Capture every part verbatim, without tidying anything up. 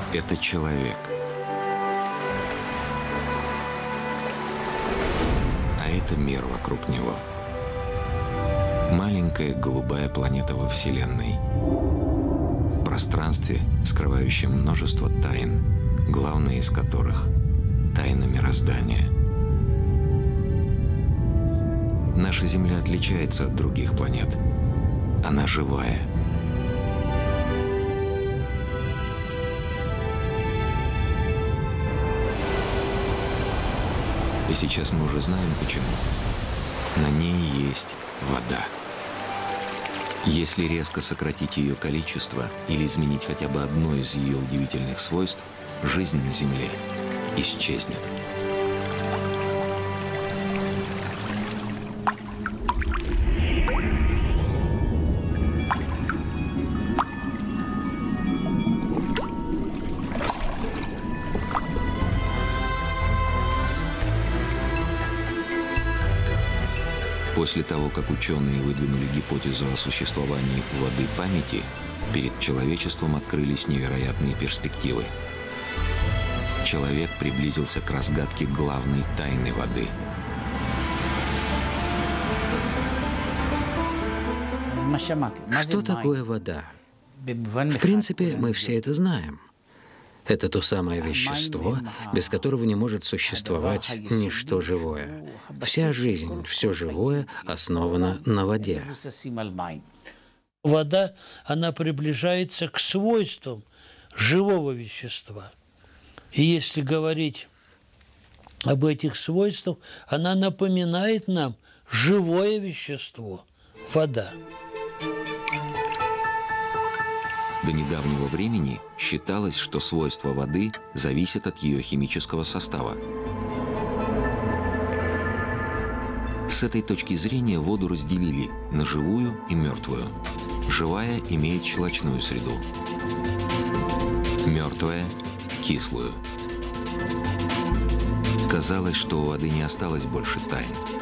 Это человек. А это мир вокруг него. Маленькая голубая планета во Вселенной. В пространстве, скрывающем множество тайн, главная из которых — тайна мироздания. Наша Земля отличается от других планет. Она живая. И сейчас мы уже знаем, почему. На ней есть вода. Если резко сократить ее количество или изменить хотя бы одно из ее удивительных свойств, жизнь на Земле исчезнет. После того, как ученые выдвинули гипотезу о существовании у воды памяти, перед человечеством открылись невероятные перспективы. Человек приблизился к разгадке главной тайны воды. Что такое вода? В принципе, мы все это знаем. Это то самое вещество, без которого не может существовать ничто живое. Вся жизнь, все живое основано на воде. Вода, она приближается к свойствам живого вещества. И если говорить об этих свойствах, она напоминает нам живое вещество – вода. До недавнего времени считалось, что свойства воды зависят от ее химического состава. С этой точки зрения воду разделили на живую и мертвую. Живая имеет щелочную среду, мертвая – кислую. Казалось, что у воды не осталось больше тайн.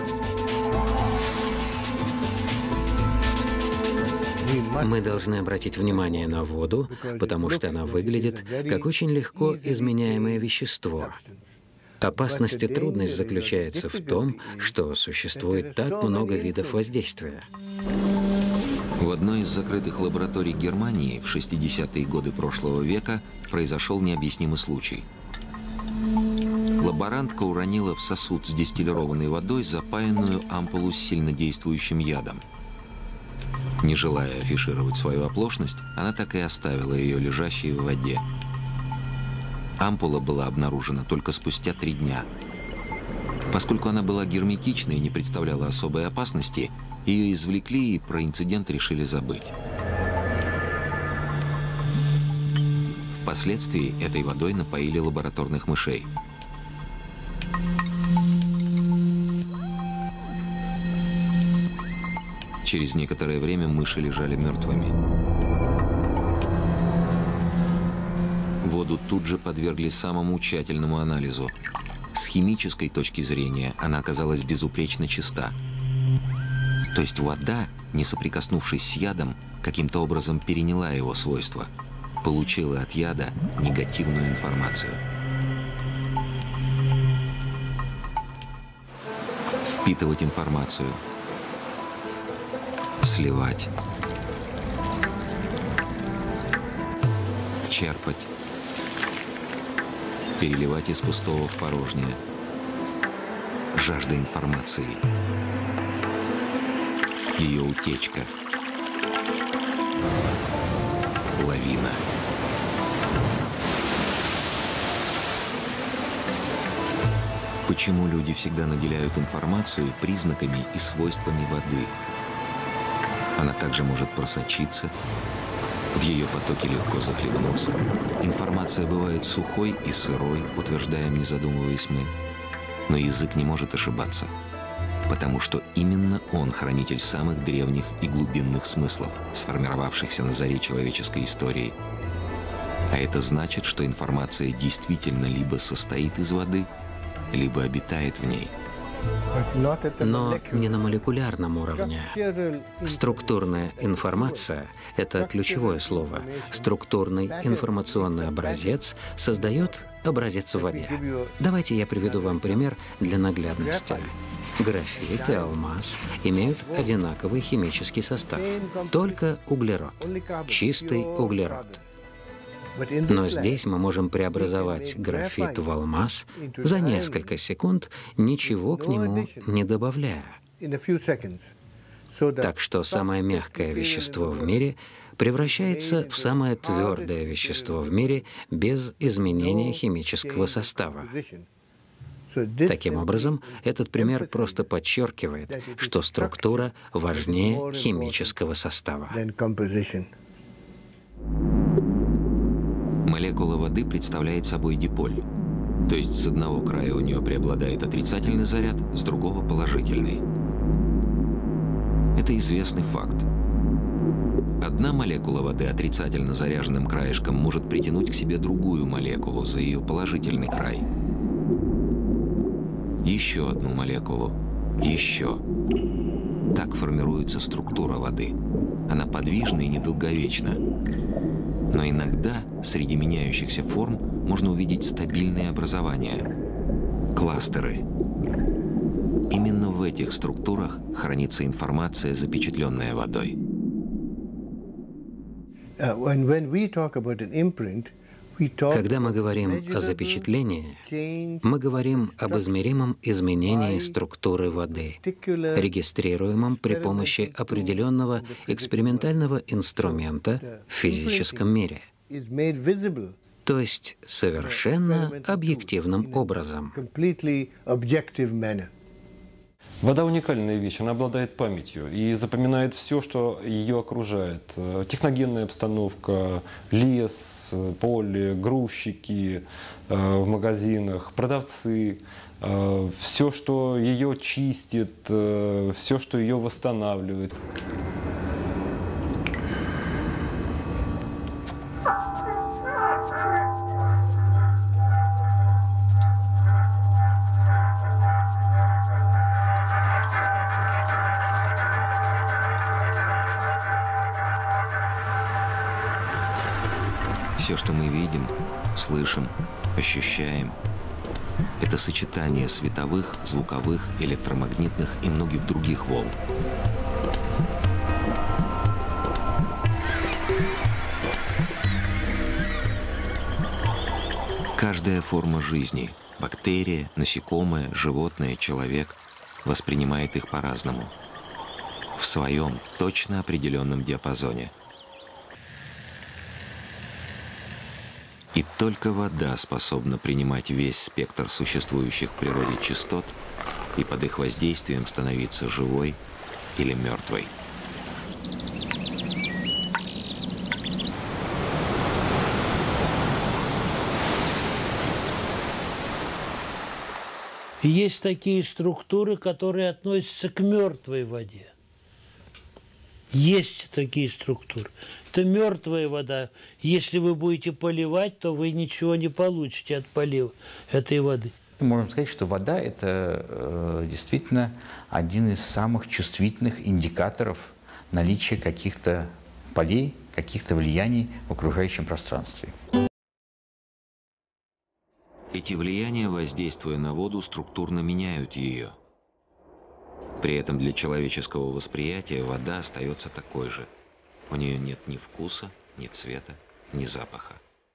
Мы должны обратить внимание на воду, потому что она выглядит как очень легко изменяемое вещество. Опасность и трудность заключается в том, что существует так много видов воздействия. В одной из закрытых лабораторий Германии в шестидесятые годы прошлого века произошел необъяснимый случай. Лаборантка уронила в сосуд с дистиллированной водой запаянную ампулу с сильнодействующим ядом. Не желая афишировать свою оплошность, она так и оставила ее лежащей в воде. Ампула была обнаружена только спустя три дня. Поскольку она была герметичной и не представляла особой опасности, ее извлекли и про инцидент решили забыть. Впоследствии этой водой напоили лабораторных мышей. Через некоторое время мыши лежали мертвыми. Воду тут же подвергли самому тщательному анализу. С химической точки зрения она оказалась безупречно чиста. То есть вода, не соприкоснувшись с ядом, каким-то образом переняла его свойства, получила от яда негативную информацию. Впитывать информацию, сливать, черпать, переливать из пустого в порожнее. Жажда информации, ее утечка, лавина. Почему люди всегда наделяют информацию признаками и свойствами воды? Она также может просочиться, в ее потоке легко захлебнуться. Информация бывает сухой и сырой, утверждаем, не задумываясь мы. Но язык не может ошибаться, потому что именно он хранитель самых древних и глубинных смыслов, сформировавшихся на заре человеческой истории. А это значит, что информация действительно либо состоит из воды, либо обитает в ней. Но не на молекулярном уровне. Структурная информация – это ключевое слово. Структурный информационный образец создает образец в воде. Давайте я приведу вам пример для наглядности. Графит и алмаз имеют одинаковый химический состав, только углерод, чистый углерод. Но здесь мы можем преобразовать графит в алмаз за несколько секунд, ничего к нему не добавляя. Так что самое мягкое вещество в мире превращается в самое твердое вещество в мире без изменения химического состава. Таким образом, этот пример просто подчеркивает, что структура важнее химического состава. Молекула воды представляет собой диполь. То есть с одного края у нее преобладает отрицательный заряд, с другого – положительный. Это известный факт. Одна молекула воды отрицательно заряженным краешком может притянуть к себе другую молекулу за ее положительный край. Еще одну молекулу. Еще. Так формируется структура воды. Она подвижна и недолговечна. Но иногда среди меняющихся форм можно увидеть стабильные образования – кластеры. Именно в этих структурах хранится информация, запечатленная водой. Когда мы говорим о запечатлении, мы говорим об измеримом изменении структуры воды, регистрируемом при помощи определенного экспериментального инструмента в физическом мире, то есть совершенно объективным образом. Вода уникальная вещь, она обладает памятью и запоминает все, что ее окружает. Техногенная обстановка, лес, поле, грузчики в магазинах, продавцы, все, что ее чистит, все, что ее восстанавливает. Все, что мы видим, слышим, ощущаем, это сочетание световых, звуковых, электромагнитных и многих других волн. Каждая форма жизни – бактерия, насекомое, животное, человек – воспринимает их по-разному, в своем точно определенном диапазоне. И только вода способна принимать весь спектр существующих в природе частот и под их воздействием становиться живой или мертвой. Есть такие структуры, которые относятся к мертвой воде. Есть такие структуры. Это мертвая вода. Если вы будете поливать, то вы ничего не получите от полива этой воды. Можем сказать, что вода – это э, действительно один из самых чувствительных индикаторов наличия каких-то полей, каких-то влияний в окружающем пространстве. Эти влияния, воздействуя на воду, структурно меняют ее. При этом для человеческого восприятия вода остается такой же. У нее нет ни вкуса, ни цвета, ни запаха.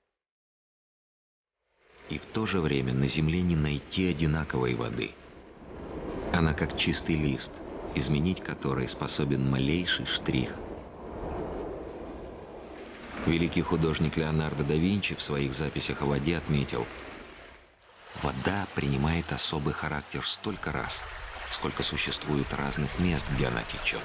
И в то же время на Земле не найти одинаковой воды. Она как чистый лист, изменить который способен малейший штрих. Великий художник Леонардо да Винчи в своих записях о воде отметил: вода принимает особый характер столько раз, сколько существует разных мест, где она течет.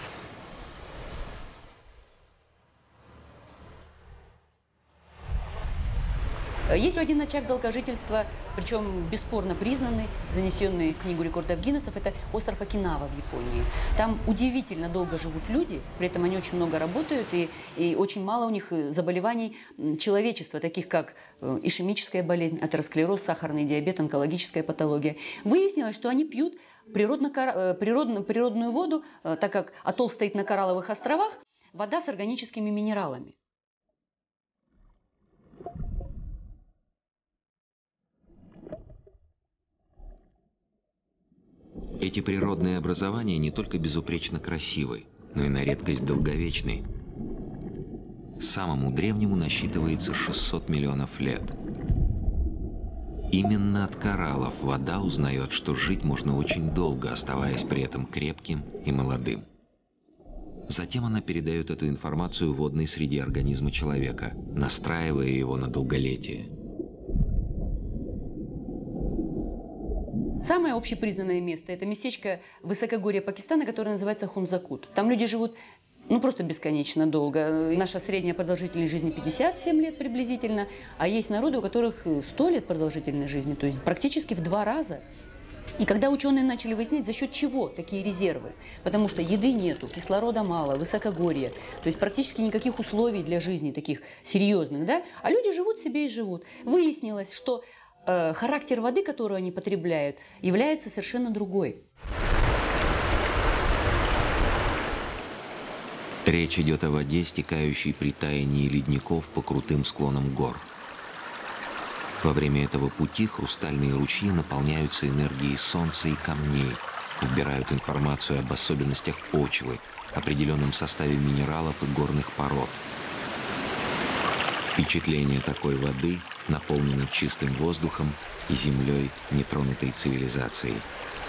Есть один очаг долгожительства, причем бесспорно признанный, занесенный в Книгу рекордов Гиннессов, это остров Окинава в Японии. Там удивительно долго живут люди, при этом они очень много работают, и, и очень мало у них заболеваний человечества, таких как ишемическая болезнь, атеросклероз, сахарный диабет, онкологическая патология. Выяснилось, что они пьют природно, природно, природную воду, так как атолл стоит на коралловых островах, вода с органическими минералами. Эти природные образования не только безупречно красивы, но и на редкость долговечны. Самому древнему насчитывается шестьсот миллионов лет. Именно от кораллов вода узнает, что жить можно очень долго, оставаясь при этом крепким и молодым. Затем она передает эту информацию водной среде организма человека, настраивая его на долголетие. Самое общепризнанное место – это местечко высокогорья Пакистана, которое называется Хунзакут. Там люди живут ну, просто бесконечно долго. Наша средняя продолжительность жизни пятьдесят семь лет приблизительно, а есть народы, у которых сто лет продолжительной жизни, то есть практически в два раза. И когда ученые начали выяснять, за счет чего такие резервы, потому что еды нету, кислорода мало, высокогорье, то есть практически никаких условий для жизни таких серьезных, да, а люди живут себе и живут. Выяснилось, что э, характер воды, которую они потребляют, является совершенно другой. Речь идет о воде, стекающей при таянии ледников по крутым склонам гор. Во время этого пути хрустальные ручьи наполняются энергией солнца и камней, вбирают информацию об особенностях почвы, определенном составе минералов и горных пород. Впечатление такой воды наполнено чистым воздухом и землей, нетронутой цивилизацией.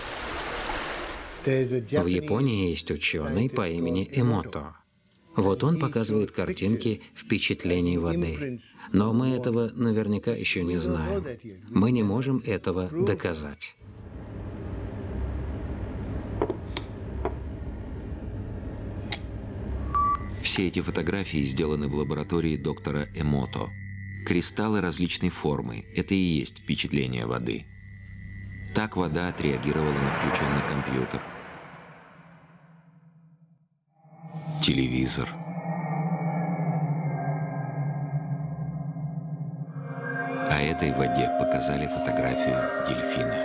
В Японии есть ученый по имени Эмото. Вот он показывает картинки впечатлений воды. Но мы этого наверняка еще не знаем. Мы не можем этого доказать. Все эти фотографии сделаны в лаборатории доктора Эмото. Кристаллы различной формы – это и есть впечатление воды. Так вода отреагировала на включенный компьютер, телевизор, а этой воде показали фотографию дельфина.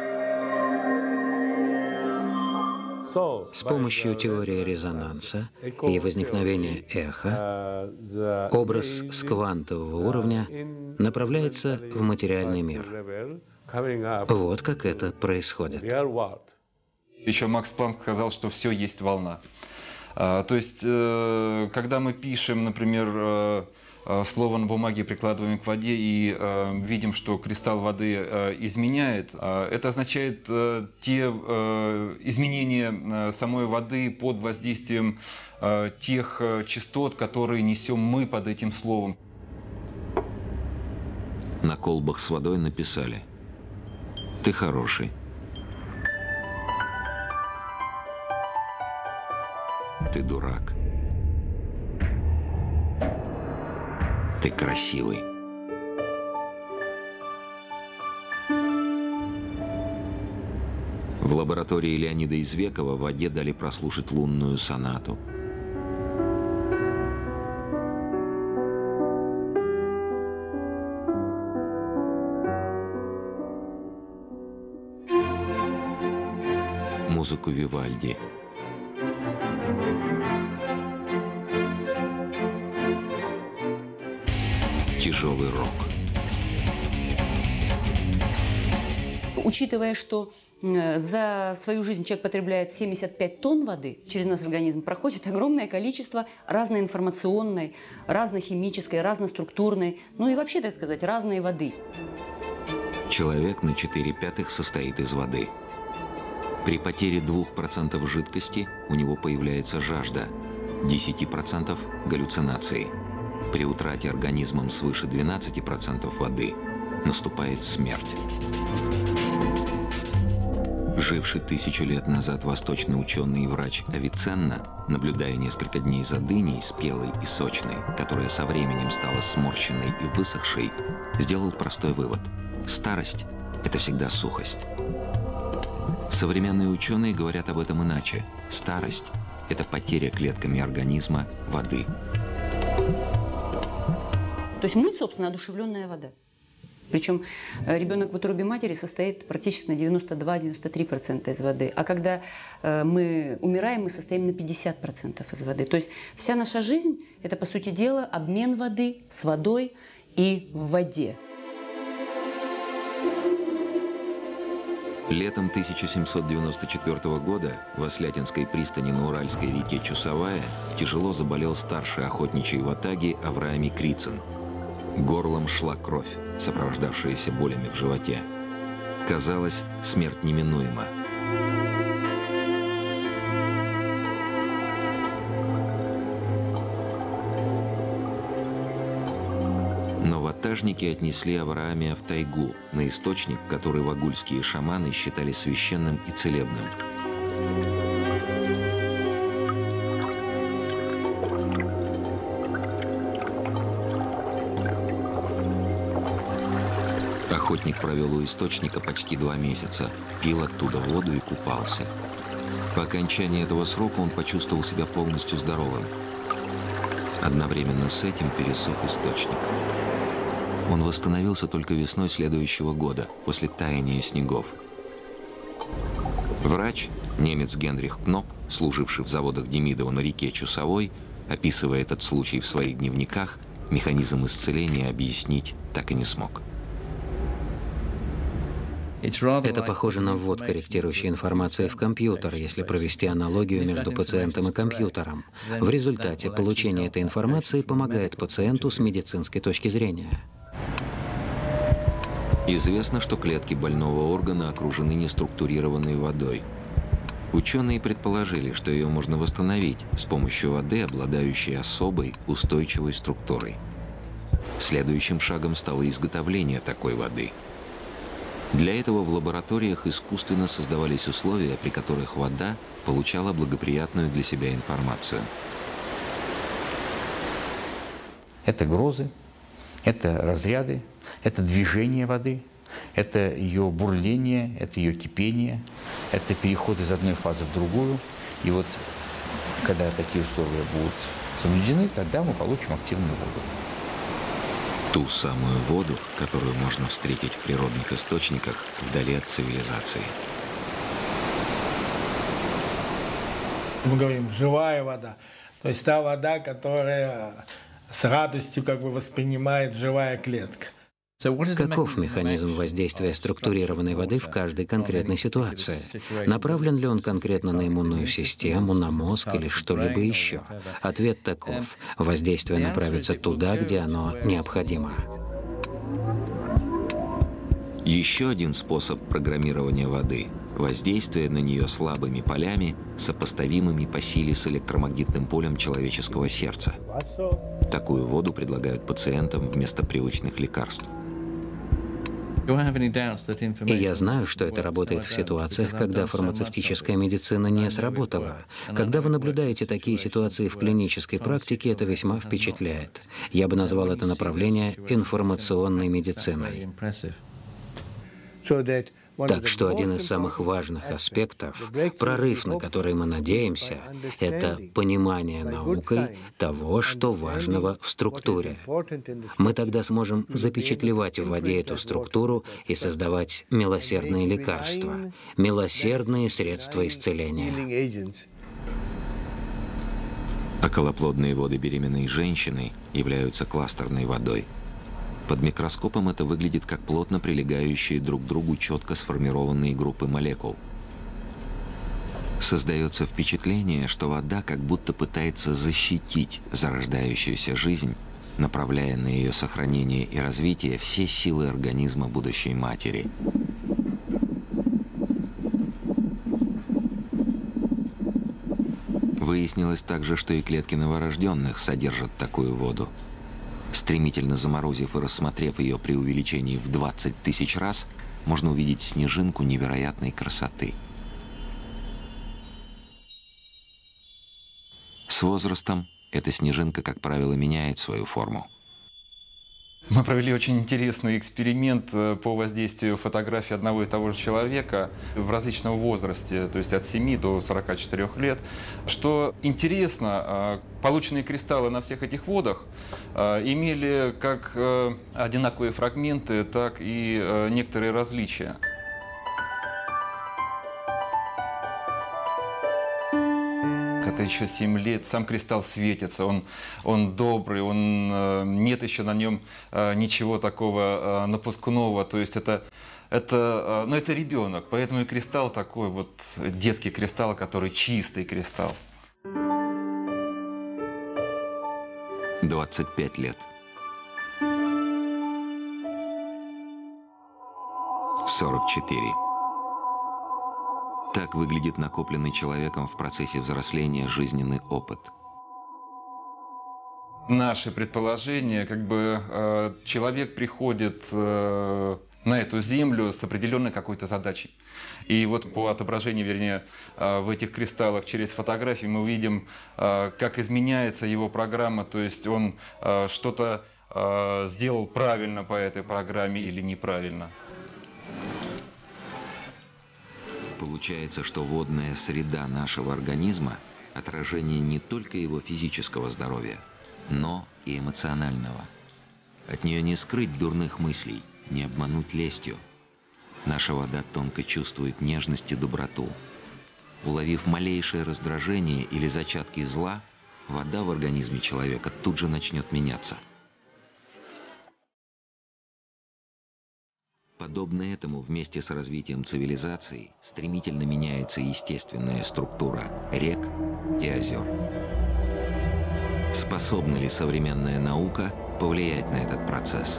С помощью теории резонанса и возникновения эха образ с квантового уровня направляется в материальный мир. Вот как это происходит. Еще Макс Планк сказал, что все есть волна. То есть, когда мы пишем, например, слово на бумаге, прикладываем к воде и э, видим, что кристалл воды э, изменяет, э, это означает э, те э, изменения э, самой воды под воздействием э, тех э, частот, которые несем мы под этим словом. На колбах с водой написали: «Ты хороший». «Ты дурак». «Ты красивый». В лаборатории Леонида Извекова воде дали прослушать лунную сонату. Музыку Вивальди. Тяжелый рок. Учитывая, что за свою жизнь человек потребляет семьдесят пять тонн воды, через наш организм проходит огромное количество разной информационной, разнохимической, разноструктурной, ну и вообще, так сказать, разной воды. Человек на четыре пятых состоит из воды. При потере двух процентов жидкости у него появляется жажда, десять процентов галлюцинации. При утрате организмом свыше двенадцати процентов воды наступает смерть. Живший тысячу лет назад восточный ученый и врач Авиценна, наблюдая несколько дней за дыней, спелой и сочной, которая со временем стала сморщенной и высохшей, сделал простой вывод: старость – это всегда сухость. Современные ученые говорят об этом иначе. Старость – это потеря клетками организма воды. То есть мы, собственно, одушевленная вода. Причем ребенок в утробе матери состоит практически на девяносто два — девяносто три процента из воды. А когда мы умираем, мы состоим на пятьдесят процентов из воды. То есть вся наша жизнь – это, по сути дела, обмен воды с водой и в воде. Летом тысяча семьсот девяносто четвёртого года в Ослятинской пристани на Уральской реке Чусовая тяжело заболел старший охотничий в Атаге Авраамий Крицын. Горлом шла кровь, сопровождавшаяся болями в животе. Казалось, смерть неминуема. Но ватажники отнесли Авраамия в тайгу, на источник, который вагульские шаманы считали священным и целебным. Охотник провел у источника почти два месяца, пил оттуда воду и купался. По окончании этого срока он почувствовал себя полностью здоровым. Одновременно с этим пересох источник. Он восстановился только весной следующего года, после таяния снегов. Врач, немец Генрих Кноп, служивший в заводах Демидова на реке Чусовой, описывая этот случай в своих дневниках, механизм исцеления объяснить так и не смог. Это похоже на ввод корректирующей информации в компьютер, если провести аналогию между пациентом и компьютером. В результате получение этой информации помогает пациенту с медицинской точки зрения. Известно, что клетки больного органа окружены неструктурированной водой. Ученые предположили, что ее можно восстановить с помощью воды, обладающей особой устойчивой структурой. Следующим шагом стало изготовление такой воды. Для этого в лабораториях искусственно создавались условия, при которых вода получала благоприятную для себя информацию. Это грозы, это разряды, это движение воды, это ее бурление, это ее кипение, это переход из одной фазы в другую. И вот когда такие условия будут соблюдены, тогда мы получим активную воду. Ту самую воду, которую можно встретить в природных источниках вдали от цивилизации. Мы говорим «живая вода», то есть та вода, которая с радостью как бы воспринимает живая клетка. Каков механизм воздействия структурированной воды в каждой конкретной ситуации? Направлен ли он конкретно на иммунную систему, на мозг или что-либо еще? Ответ таков. Воздействие направится туда, где оно необходимо. Еще один способ программирования воды – воздействие на нее слабыми полями, сопоставимыми по силе с электромагнитным полем человеческого сердца. Такую воду предлагают пациентам вместо привычных лекарств. И я знаю, что это работает в ситуациях, когда фармацевтическая медицина не сработала. Когда вы наблюдаете такие ситуации в клинической практике, это весьма впечатляет. Я бы назвал это направление информационной медициной. Так что один из самых важных аспектов, прорыв, на который мы надеемся, это понимание наукой того, что важного в структуре. Мы тогда сможем запечатлевать в воде эту структуру и создавать милосердные лекарства, милосердные средства исцеления. Околоплодные воды беременной женщины являются кластерной водой. Под микроскопом это выглядит как плотно прилегающие друг к другу четко сформированные группы молекул. Создается впечатление, что вода как будто пытается защитить зарождающуюся жизнь, направляя на ее сохранение и развитие все силы организма будущей матери. Выяснилось также, что и клетки новорожденных содержат такую воду. Стремительно заморозив и рассмотрев ее при увеличении в двадцать тысяч раз, можно увидеть снежинку невероятной красоты. С возрастом эта снежинка, как правило, меняет свою форму. Мы провели очень интересный эксперимент по воздействию фотографий одного и того же человека в различном возрасте, то есть от семи до сорока четырёх лет. Что интересно, полученные кристаллы на всех этих водах имели как одинаковые фрагменты, так и некоторые различия. Это еще семь лет, сам кристалл светится, он, он добрый, он, нет еще на нем ничего такого напускного, то есть это, это, ну, это ребенок, поэтому и кристалл такой вот детский кристалл, который чистый кристалл. двадцать пять лет. сорок четыре. Так выглядит накопленный человеком в процессе взросления жизненный опыт. Наши предположения, как бы человек приходит на эту землю с определенной какой-то задачей. И вот по отображению, вернее, в этих кристаллах через фотографии мы увидим, как изменяется его программа, то есть он что-то сделал правильно по этой программе или неправильно. Получается, что водная среда нашего организма – отражение не только его физического здоровья, но и эмоционального. От нее не скрыть дурных мыслей, не обмануть лестью. Наша вода тонко чувствует нежность и доброту. Уловив малейшее раздражение или зачатки зла, вода в организме человека тут же начнет меняться. Подобно этому, вместе с развитием цивилизации стремительно меняется естественная структура рек и озер. Способна ли современная наука повлиять на этот процесс?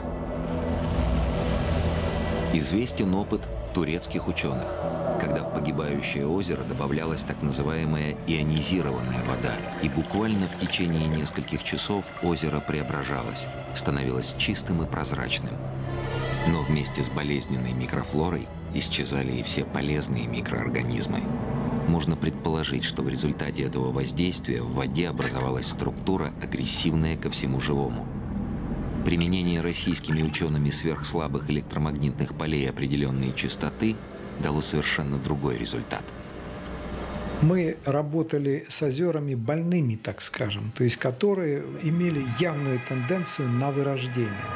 Известен опыт турецких ученых, когда в погибающее озеро добавлялась так называемая ионизированная вода, и буквально в течение нескольких часов озеро преображалось, становилось чистым и прозрачным. Но вместе с болезненной микрофлорой исчезали и все полезные микроорганизмы. Можно предположить, что в результате этого воздействия в воде образовалась структура, агрессивная ко всему живому. Применение российскими учеными сверхслабых электромагнитных полей определенной частоты дало совершенно другой результат. Мы работали с озерами больными, так скажем, то есть которые имели явную тенденцию на вырождение.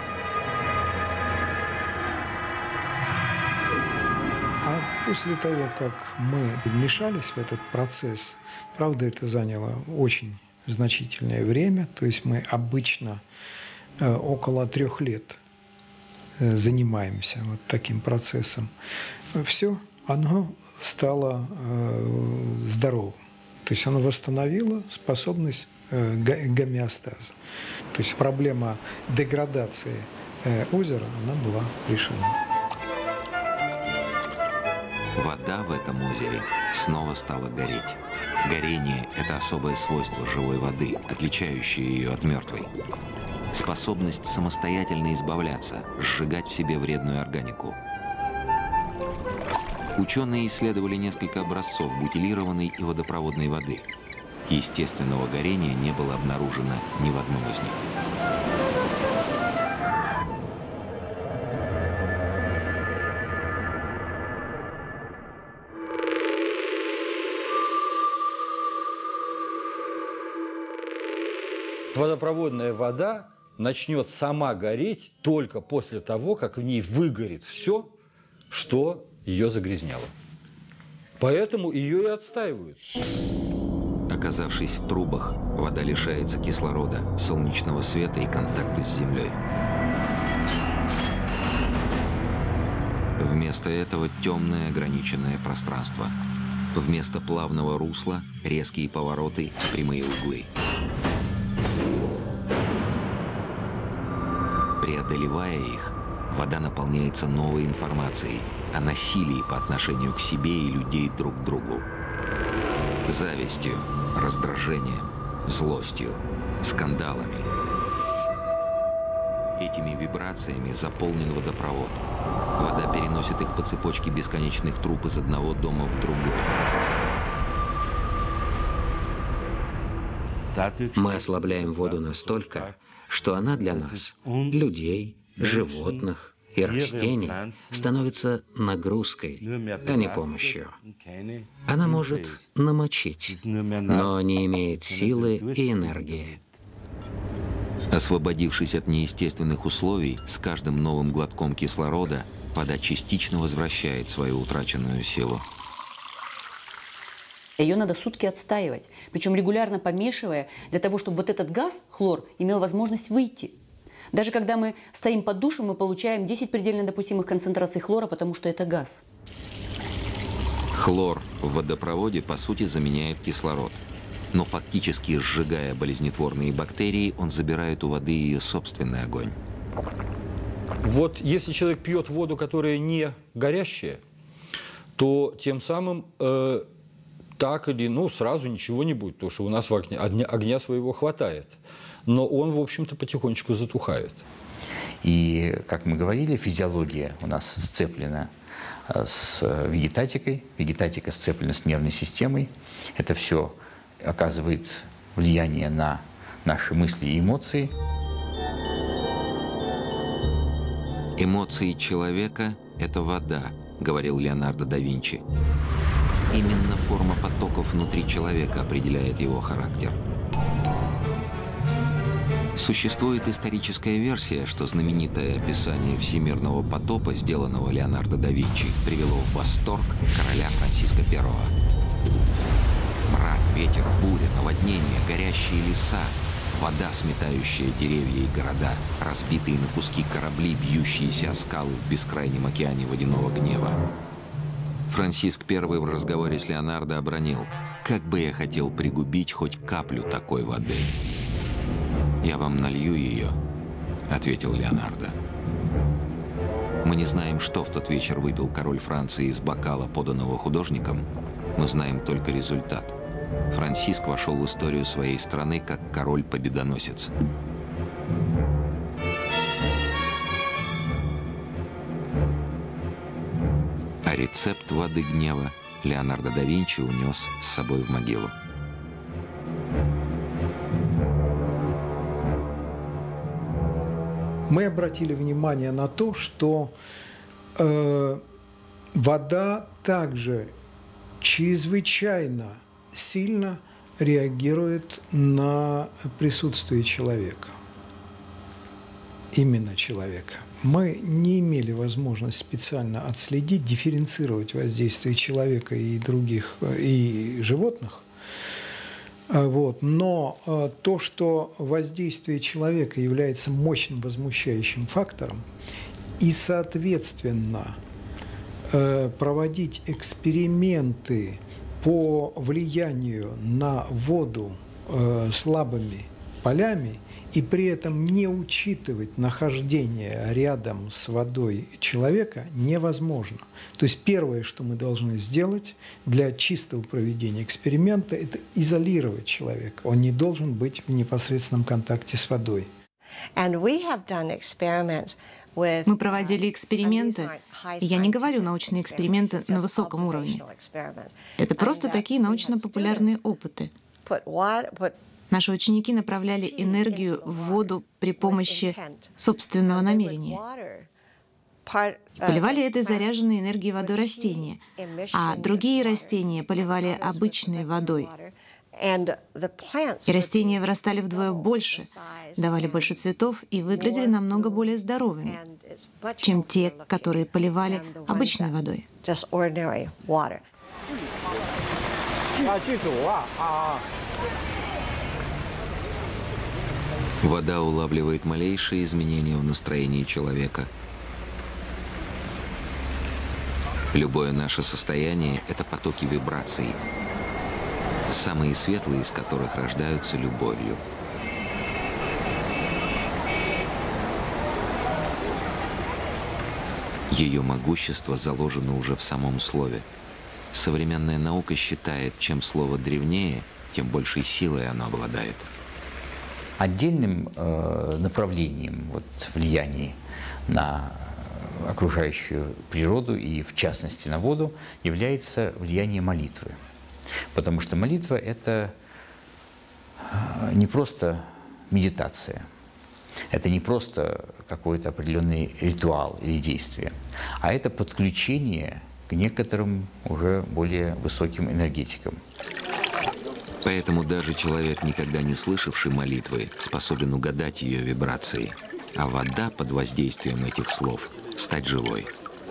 А после того, как мы вмешались в этот процесс, правда, это заняло очень значительное время, то есть мы обычно э, около трех лет э, занимаемся вот таким процессом, все, оно стало э, здоровым. То есть оно восстановило способность э, гомеостаза. То есть проблема деградации э, озера, она была решена. Вода в этом озере снова стала гореть. Горение – это особое свойство живой воды, отличающее ее от мертвой. Способность самостоятельно избавляться, сжигать в себе вредную органику. Ученые исследовали несколько образцов бутилированной и водопроводной воды. Естественного горения не было обнаружено ни в одном из них. Водопроводная вода начнет сама гореть только после того, как в ней выгорит все, что ее загрязняло. Поэтому ее и отстаивают. Оказавшись в трубах, вода лишается кислорода, солнечного света и контакта с землей. Вместо этого темное ограниченное пространство. Вместо плавного русла – резкие повороты и прямые углы. Преодолевая их, вода наполняется новой информацией о насилии по отношению к себе и людей друг к другу. Завистью, раздражением, злостью, скандалами. Этими вибрациями заполнен водопровод. Вода переносит их по цепочке бесконечных труб из одного дома в другой. Мы ослабляем воду настолько, что она для нас, людей, животных и растений, становится нагрузкой, а не помощью. Она может намочить, но не имеет силы и энергии. Освободившись от неестественных условий, с каждым новым глотком кислорода вода частично возвращает свою утраченную силу. Ее надо сутки отстаивать, причем регулярно помешивая, для того, чтобы вот этот газ, хлор, имел возможность выйти. Даже когда мы стоим под душем, мы получаем десять предельно допустимых концентраций хлора, потому что это газ. Хлор в водопроводе, по сути, заменяет кислород. Но фактически, сжигая болезнетворные бактерии, он забирает у воды ее собственный огонь. Вот если человек пьет воду, которая не горящая, то тем самым э, так или ну сразу ничего не будет, потому что у нас в огне, огня, огня своего хватает. Но он, в общем-то, потихонечку затухает. И, как мы говорили, физиология у нас сцеплена с вегетатикой, вегетатика сцеплена с нервной системой. Это все оказывает влияние на наши мысли и эмоции. Эмоции человека – это вода, говорил Леонардо да Винчи. Именно форма потоков внутри человека определяет его характер. Существует историческая версия, что знаменитое описание всемирного потопа, сделанного Леонардо да Винчи, привело в восторг короля Франциска Первого. Мрак, ветер, буря, наводнение, горящие леса, вода, сметающая деревья и города, разбитые на куски корабли, бьющиеся о скалы в бескрайнем океане водяного гнева. Франциск Первый в разговоре с Леонардо обронил: «Как бы я хотел пригубить хоть каплю такой воды». «Я вам налью ее», — ответил Леонардо. Мы не знаем, что в тот вечер выпил король Франции из бокала, поданного художником. Мы знаем только результат. Франциск вошел в историю своей страны как король-победоносец. А рецепт воды гнева Леонардо да Винчи унес с собой в могилу. Мы обратили внимание на то, что э, вода также чрезвычайно сильно реагирует на присутствие человека. Именно человека. Мы не имели возможности специально отследить, дифференцировать воздействие человека и других, и животных. Вот. Но то, что воздействие человека является мощным возмущающим фактором, и, соответственно, проводить эксперименты по влиянию на воду слабыми полями и при этом не учитывать нахождение рядом с водой человека невозможно. То есть первое, что мы должны сделать для чистого проведения эксперимента, это изолировать человека. Он не должен быть в непосредственном контакте с водой. Мы проводили эксперименты, и я не говорю научные эксперименты на высоком уровне. Это просто такие научно-популярные опыты. Наши ученики направляли энергию в воду при помощи собственного намерения. И поливали этой заряженной энергией водой растения, а другие растения поливали обычной водой. И растения вырастали вдвое больше, давали больше цветов и выглядели намного более здоровыми, чем те, которые поливали обычной водой. Вода улавливает малейшие изменения в настроении человека. Любое наше состояние — это потоки вибраций, самые светлые из которых рождаются любовью. Ее могущество заложено уже в самом слове. Современная наука считает, чем слово древнее, тем большей силой оно обладает. Отдельным э, направлением вот, влияния на окружающую природу и, в частности, на воду является влияние молитвы. Потому что молитва – это не просто медитация. Это не просто какой-то определенный ритуал или действие, а это подключение к некоторым уже более высоким энергетикам. Поэтому даже человек, никогда не слышавший молитвы, способен угадать ее вибрации, а вода под воздействием этих слов стать живой.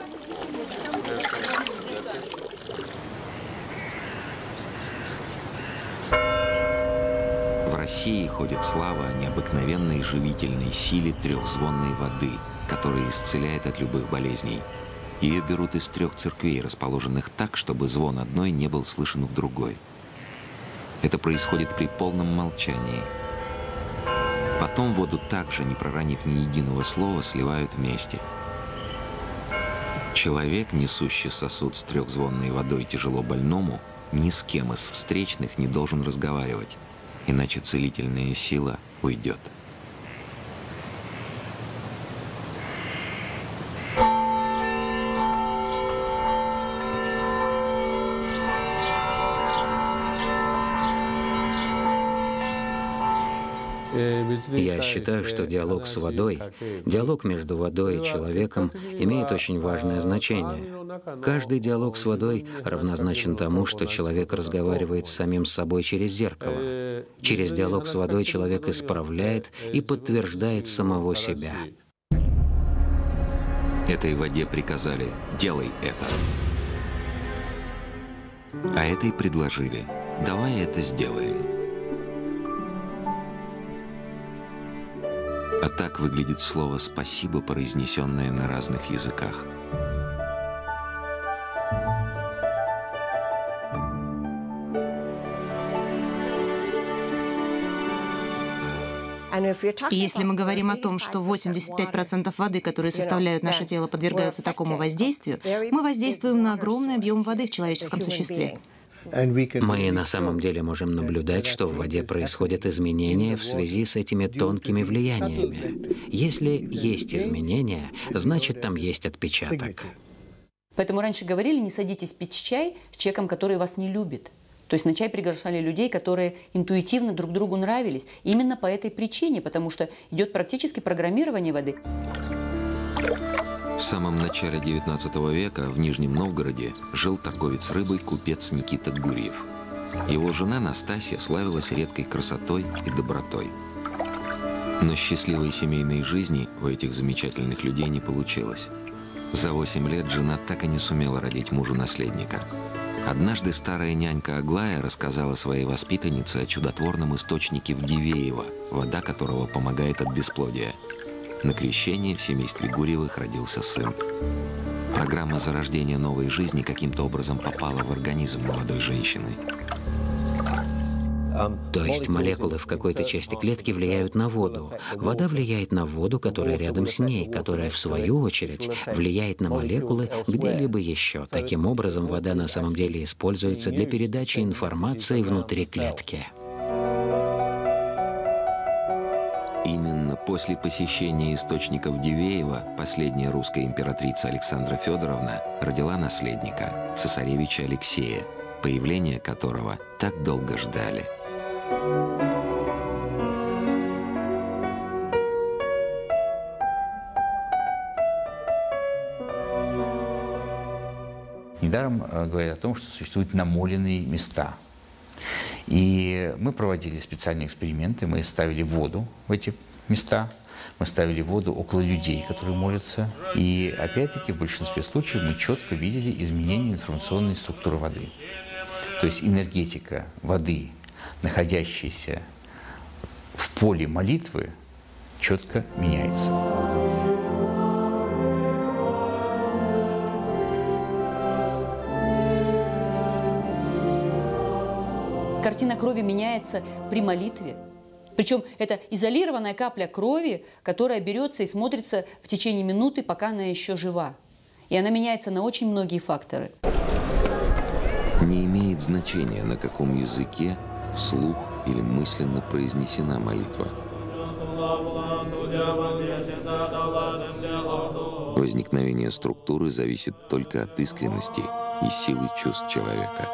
В России ходит слава о необыкновенной живительной силе трехзвонной воды, которая исцеляет от любых болезней. Ее берут из трех церквей, расположенных так, чтобы звон одной не был слышен в другой. Это происходит при полном молчании. Потом воду также, не проронив ни единого слова, сливают вместе. Человек, несущий сосуд с трехзвонной водой тяжело больному, ни с кем из встречных не должен разговаривать, иначе целительная сила уйдет. Я считаю, что диалог с водой, диалог между водой и человеком имеет очень важное значение. Каждый диалог с водой равнозначен тому, что человек разговаривает с самим собой через зеркало. Через диалог с водой человек исправляет и подтверждает самого себя. Этой воде приказали: «Делай это». А этой предложили: «Давай это сделаем». А так выглядит слово «спасибо», произнесенное на разных языках. И если мы говорим о том, что восемьдесят пять процентов воды, которые составляют наше тело, подвергаются такому воздействию, мы воздействуем на огромный объем воды в человеческом существе. Мы на самом деле можем наблюдать, что в воде происходят изменения в связи с этими тонкими влияниями. Если есть изменения, значит, там есть отпечаток. Поэтому раньше говорили: не садитесь пить чай с человеком, который вас не любит. То есть на чай приглашали людей, которые интуитивно друг другу нравились. Именно по этой причине, потому что идет практически программирование воды. В самом начале девятнадцатого века в Нижнем Новгороде жил торговец рыбой купец Никита Гурьев. Его жена Настасья славилась редкой красотой и добротой. Но счастливой семейной жизни у этих замечательных людей не получилось. За восемь лет жена так и не сумела родить мужу наследника. Однажды старая нянька Аглая рассказала своей воспитаннице о чудотворном источнике в Дивеево, вода которого помогает от бесплодия. На крещении в семействе Гурьевых родился сын. Программа зарождения новой жизни каким-то образом попала в организм молодой женщины. То есть молекулы в какой-то части клетки влияют на воду. Вода влияет на воду, которая рядом с ней, которая, в свою очередь, влияет на молекулы где-либо еще. Таким образом, вода на самом деле используется для передачи информации внутри клетки. Именно после посещения источников Дивеева последняя русская императрица Александра Федоровна родила наследника, цесаревича Алексея, появление которого так долго ждали. Недаром говорят о том, что существуют намоленные места. И мы проводили специальные эксперименты, мы ставили воду в эти места, мы ставили воду около людей, которые молятся. И опять-таки в большинстве случаев мы четко видели изменение информационной структуры воды. То есть энергетика воды, находящаяся в поле молитвы, четко меняется. Картина крови меняется при молитве. Причем это изолированная капля крови, которая берется и смотрится в течение минуты, пока она еще жива. И она меняется на очень многие факторы. Не имеет значения, на каком языке, вслух или мысленно произнесена молитва. Возникновение структуры зависит только от искренности и силы чувств человека.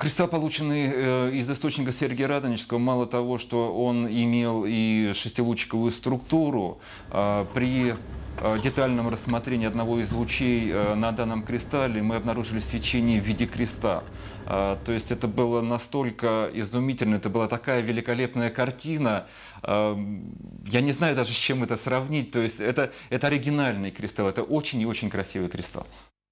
Кристалл, полученный из источника Сергия Радонежского, мало того, что он имел и шестилучиковую структуру, при детальном рассмотрении одного из лучей на данном кристалле мы обнаружили свечение в виде креста. То есть это было настолько изумительно, это была такая великолепная картина. Я не знаю даже, с чем это сравнить. То есть это, это оригинальный кристалл, это очень и очень красивый кристалл.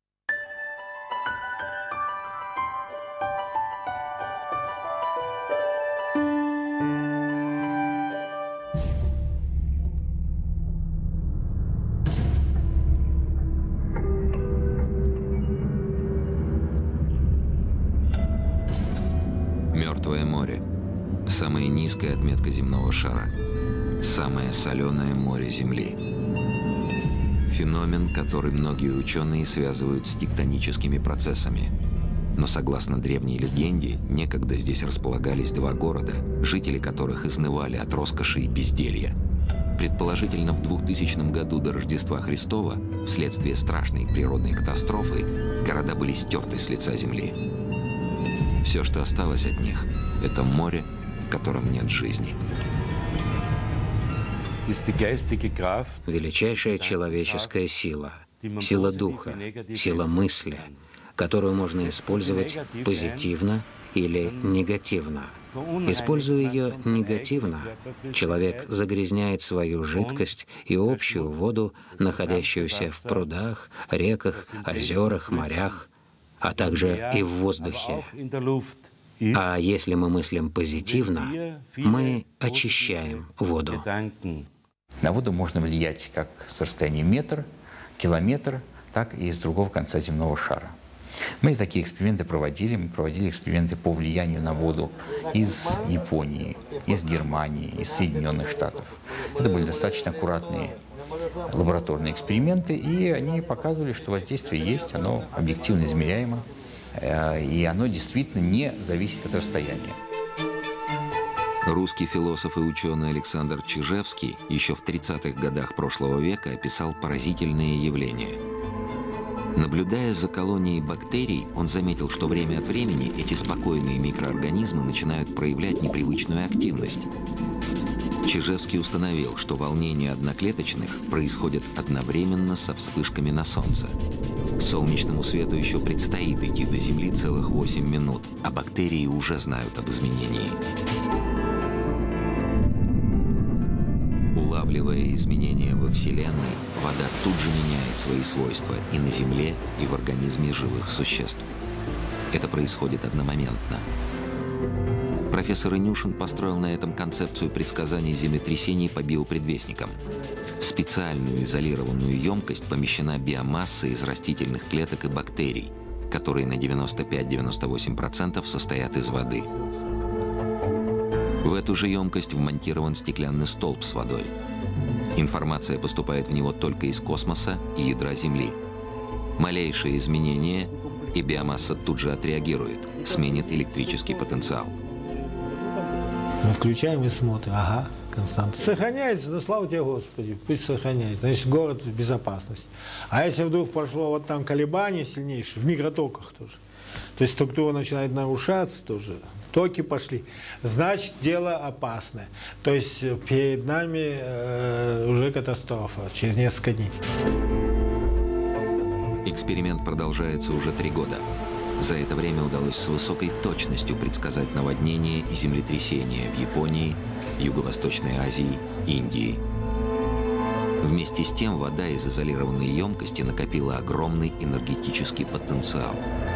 Мертвое море. Самая низкая отметка земного шара. Самое соленое море Земли. Феномен, который многие ученые связывают с тектоническими процессами. Но согласно древней легенде, некогда здесь располагались два города, жители которых изнывали от роскоши и безделья. Предположительно, в двухтысячном году до Рождества Христова, вследствие страшной природной катастрофы, города были стерты с лица земли. Все, что осталось от них, это море, в котором нет жизни. Величайшая человеческая сила, сила духа, сила мысли, которую можно использовать позитивно или негативно. Используя ее негативно, человек загрязняет свою жидкость и общую воду, находящуюся в прудах, реках, озерах, морях, а также и в воздухе. А если мы мыслим позитивно, мы очищаем воду. На воду можно влиять как с расстояния метр, километр, так и с другого конца земного шара. Мы такие эксперименты проводили. Мы проводили эксперименты по влиянию на воду из Японии, из Германии, из Соединенных Штатов. Это были достаточно аккуратные лабораторные эксперименты, и они показывали, что воздействие есть, оно объективно измеряемо, и оно действительно не зависит от расстояния. Русский философ и ученый Александр Чижевский еще в тридцатых годах прошлого века описал поразительные явления. Наблюдая за колонией бактерий, он заметил, что время от времени эти спокойные микроорганизмы начинают проявлять непривычную активность. Чижевский установил, что волнения одноклеточных происходят одновременно со вспышками на Солнце. Солнечному свету еще предстоит идти до Земли целых восемь минут, а бактерии уже знают об изменении. Улавливая изменения во Вселенной, вода тут же меняет свои свойства и на Земле, и в организме живых существ. Это происходит одномоментно. Профессор Инюшин построил на этом концепцию предсказаний землетрясений по биопредвестникам. В специальную изолированную емкость помещена биомасса из растительных клеток и бактерий, которые на девяносто пять — девяносто восемь процентов состоят из воды. В эту же емкость вмонтирован стеклянный столб с водой. Информация поступает в него только из космоса и ядра Земли. Малейшее изменение, и биомасса тут же отреагирует, сменит электрический потенциал. Мы включаем и смотрим. Ага, константа. Сохраняется, да слава тебе, Господи, пусть сохраняется. Значит, город в безопасности. А если вдруг пошло вот там колебание сильнейшее, в микротоках тоже, то есть структура начинает нарушаться тоже, токи пошли, значит, дело опасное. То есть перед нами э, уже катастрофа через несколько дней. Эксперимент продолжается уже три года. За это время удалось с высокой точностью предсказать наводнения и землетрясения в Японии, Юго-Восточной Азии, Индии. Вместе с тем вода из изолированной емкости накопила огромный энергетический потенциал.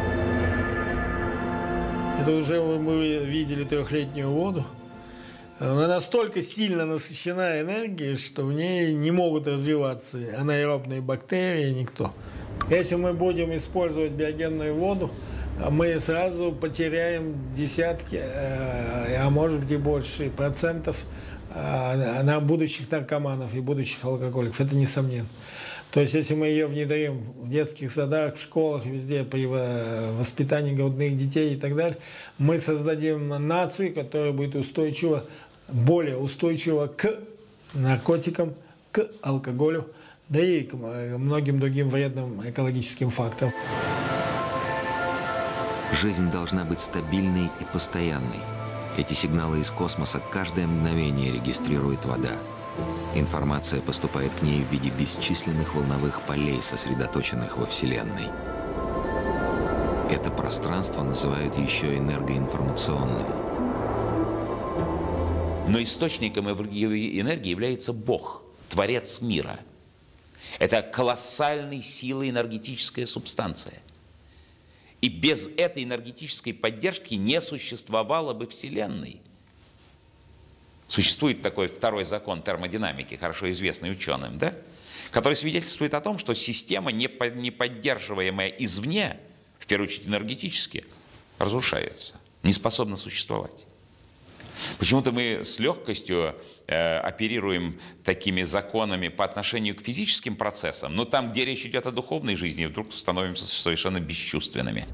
Это уже мы видели трехлетнюю воду. Она настолько сильно насыщена энергией, что в ней не могут развиваться анаэробные бактерии, никто. Если мы будем использовать биогенную воду, мы сразу потеряем десятки, а может быть и больше процентов на будущих наркоманов и будущих алкоголиков. Это несомненно. То есть, если мы ее внедрим в детских садах, в школах, везде при воспитании грудных детей и так далее, мы создадим нацию, которая будет устойчива, более устойчива к наркотикам, к алкоголю, да и к многим другим вредным экологическим факторам. Жизнь должна быть стабильной и постоянной. Эти сигналы из космоса каждое мгновение регистрирует вода. Информация поступает к ней в виде бесчисленных волновых полей, сосредоточенных во Вселенной. Это пространство называют еще энергоинформационным. Но источником энергии является Бог, Творец мира. Это колоссальной силы энергетическая субстанция. И без этой энергетической поддержки не существовало бы Вселенной. Существует такой второй закон термодинамики, хорошо известный ученым, да? Который свидетельствует о том, что система, не поддерживаемая извне, в первую очередь энергетически, разрушается, не способна существовать. Почему-то мы с легкостью э, оперируем такими законами по отношению к физическим процессам, но там, где речь идет о духовной жизни, вдруг становимся совершенно бесчувственными.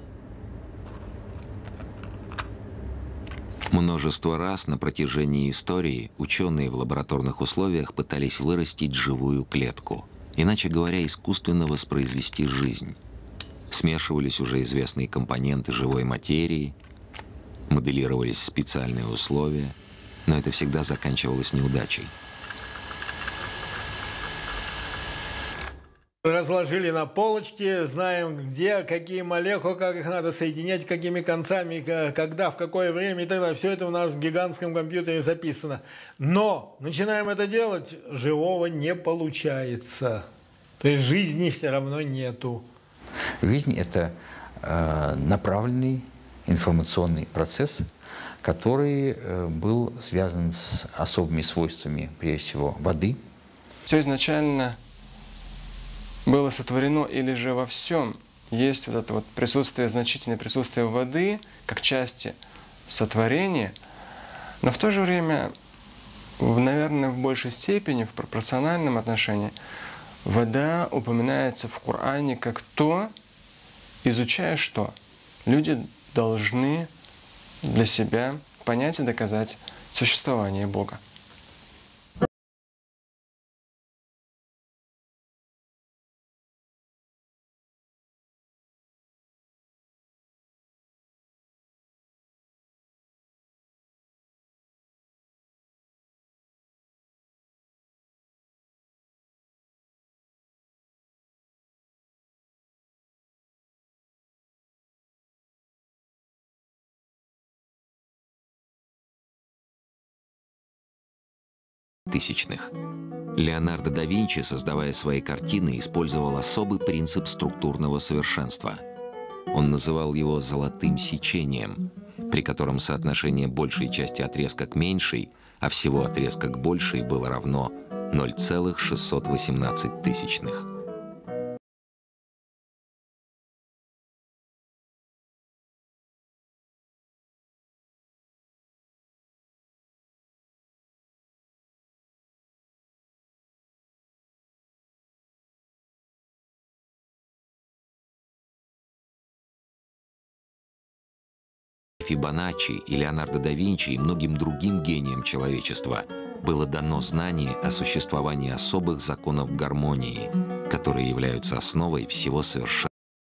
Множество раз на протяжении истории ученые в лабораторных условиях пытались вырастить живую клетку, иначе говоря, искусственно воспроизвести жизнь. Смешивались уже известные компоненты живой материи, моделировались специальные условия, но это всегда заканчивалось неудачей. Разложили на полочке, знаем, где, какие молекулы, как их надо соединять, какими концами, когда, в какое время и так далее. Все это в нашем гигантском компьютере записано. Но начинаем это делать, живого не получается. То есть жизни все равно нету. Жизнь – это э, направленный информационный процесс, который э, был связан с особыми свойствами, прежде всего, воды. Все изначально было сотворено, или же во всем есть вот это вот присутствие, значительное присутствие воды, как части сотворения, но в то же время, в, наверное, в большей степени, в пропорциональном отношении, вода упоминается в Коране как то, изучая что люди должны для себя понять и доказать существование Бога. Тысячных. Леонардо да Винчи, создавая свои картины, использовал особый принцип структурного совершенства. Он называл его «золотым сечением», при котором соотношение большей части отрезка к меньшей, а всего отрезка к большей было равно ноль целых шестьсот восемнадцать тысячных. Фибоначчи и Леонардо да Винчи и многим другим гениям человечества было дано знание о существовании особых законов гармонии, которые являются основой всего совершенства.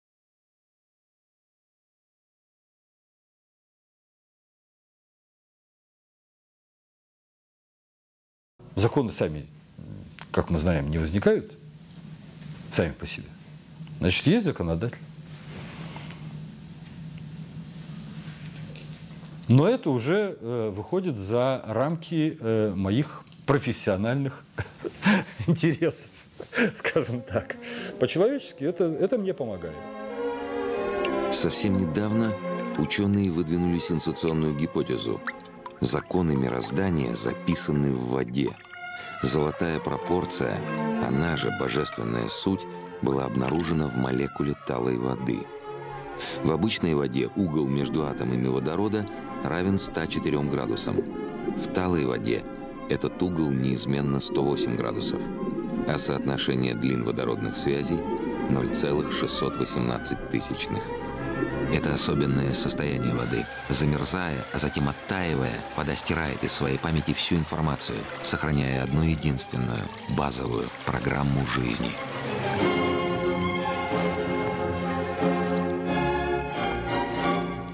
Законы сами, как мы знаем, не возникают сами по себе. Значит, есть законодатель. Но это уже э, выходит за рамки э, моих профессиональных интересов, скажем так. По-человечески это, это мне помогает. Совсем недавно ученые выдвинули сенсационную гипотезу. Законы мироздания записаны в воде. Золотая пропорция, она же божественная суть, была обнаружена в молекуле талой воды. В обычной воде угол между атомами водорода равен ста четырём градусам. В талой воде этот угол неизменно сто восемь градусов, а соотношение длин водородных связей – ноль целых шестьсот восемнадцать тысячных. Это особенное состояние воды. Замерзая, а затем оттаивая, вода стирает из своей памяти всю информацию, сохраняя одну единственную, базовую программу жизни.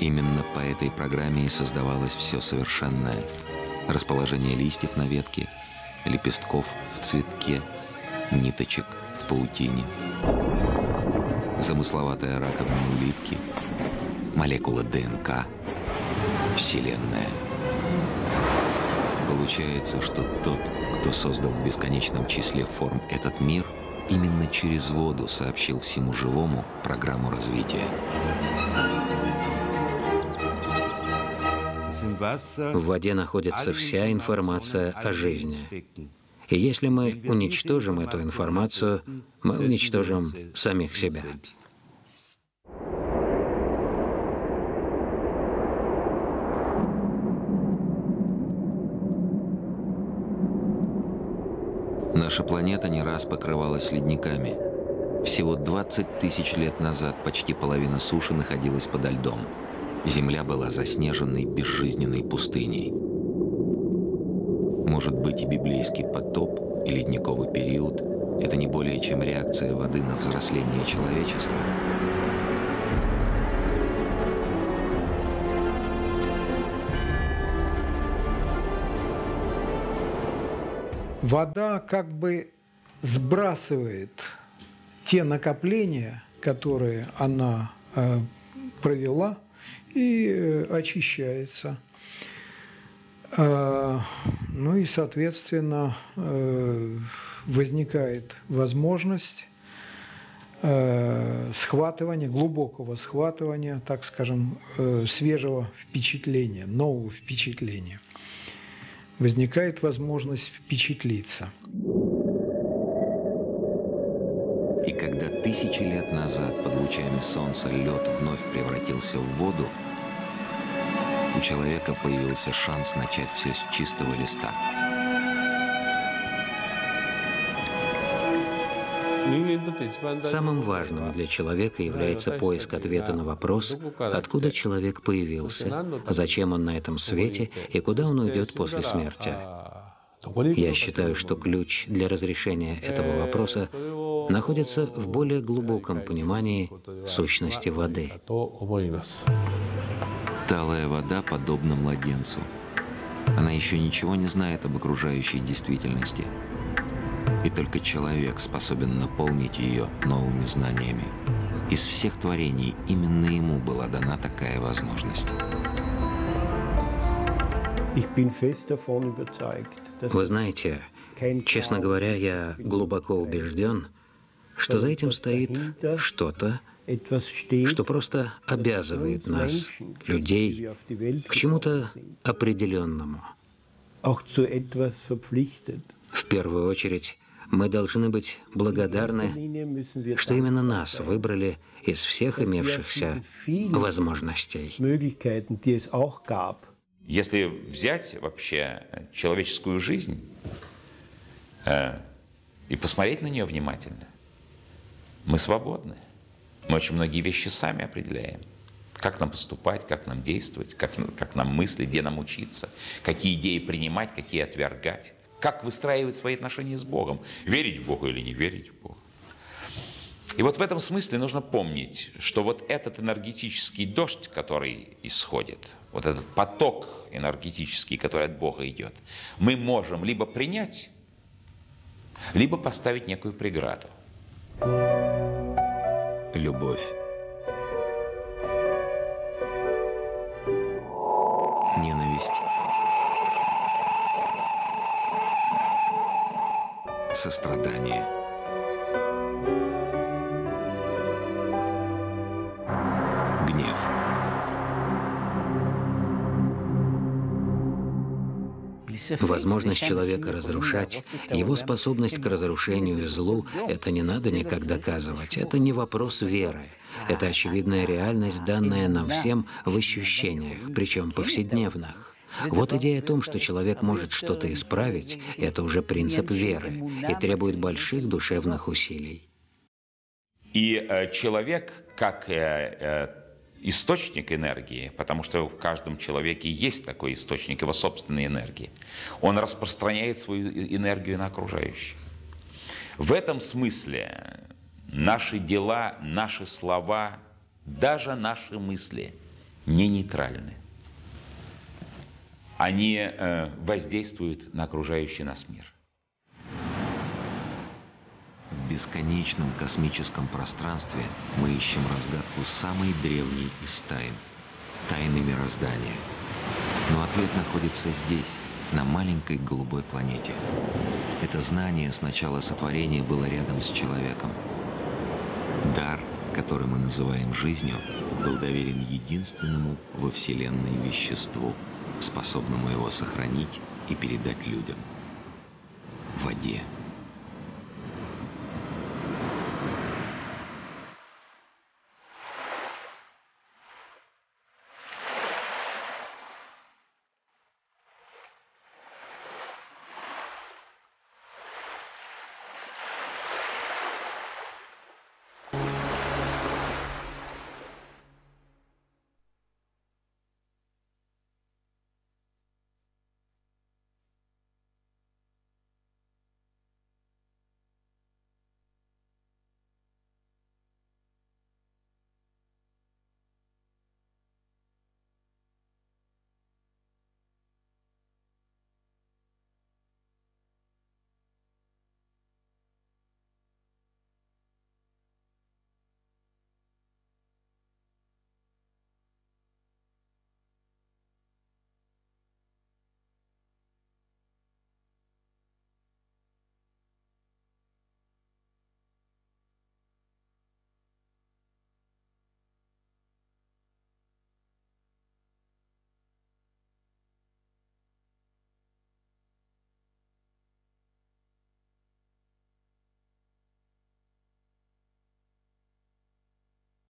Именно по этой программе и создавалось все совершенное. Расположение листьев на ветке, лепестков в цветке, ниточек в паутине. Замысловатая раковина улитки, молекула ДНК, Вселенная. Получается, что тот, кто создал в бесконечном числе форм этот мир, именно через воду сообщил всему живому программу развития. В воде находится вся информация о жизни. И если мы уничтожим эту информацию, мы уничтожим самих себя. Наша планета не раз покрывалась ледниками. Всего двадцать тысяч лет назад почти половина суши находилась подо льдом. Земля была заснеженной, безжизненной пустыней. Может быть, и библейский потоп, и ледниковый период – это не более чем реакция воды на взросление человечества. Вода как бы сбрасывает те накопления, которые она э, провела, и э, очищается. Э, ну и, соответственно, э, возникает возможность э, схватывания, глубокого схватывания, так скажем, э, свежего впечатления, нового впечатления. Возникает возможность впечатлиться. И когда тысячи лет назад под лучами солнца лед вновь превратился в воду, у человека появился шанс начать все с чистого листа. Самым важным для человека является поиск ответа на вопрос, откуда человек появился, зачем он на этом свете и куда он уйдет после смерти. Я считаю, что ключ для разрешения этого вопроса находится в более глубоком понимании сущности воды. Талая вода подобна младенцу. Она еще ничего не знает об окружающей действительности. И только человек способен наполнить ее новыми знаниями. Из всех творений именно ему была дана такая возможность. Вы знаете, честно говоря, я глубоко убежден, что за этим стоит что-то, что просто обязывает нас, людей, к чему-то определенному. В первую очередь, мы должны быть благодарны, что именно нас выбрали из всех имевшихся возможностей. Если взять вообще человеческую жизнь э, и посмотреть на нее внимательно, мы свободны. Мы очень многие вещи сами определяем. Как нам поступать, как нам действовать, как, как нам мыслить, где нам учиться, какие идеи принимать, какие отвергать. Как выстраивать свои отношения с Богом. Верить в Бога или не верить в Бога. И вот в этом смысле нужно помнить, что вот этот энергетический дождь, который исходит, вот этот поток энергетический, который от Бога идет, мы можем либо принять, либо поставить некую преграду. Любовь. Ненависть. Сострадание. Гнев. Возможность человека разрушать, его способность к разрушению и злу – это не надо никак доказывать. Это не вопрос веры. Это очевидная реальность, данная нам всем в ощущениях, причем повседневных. Вот идея о том, что человек может что-то исправить, это уже принцип веры и требует больших душевных усилий. И э, человек, как э, э, источник энергии, потому что в каждом человеке есть такой источник его собственной энергии, он распространяет свою энергию на окружающих. В этом смысле наши дела, наши слова, даже наши мысли не нейтральны. Они э, воздействуют на окружающий нас мир. В бесконечном космическом пространстве мы ищем разгадку самой древней из тайн – тайны мироздания. Но ответ находится здесь, на маленькой голубой планете. Это знание с начала сотворения было рядом с человеком. Дар, который мы называем жизнью, был доверен единственному во Вселенной веществу, способному его сохранить и передать людям – воде.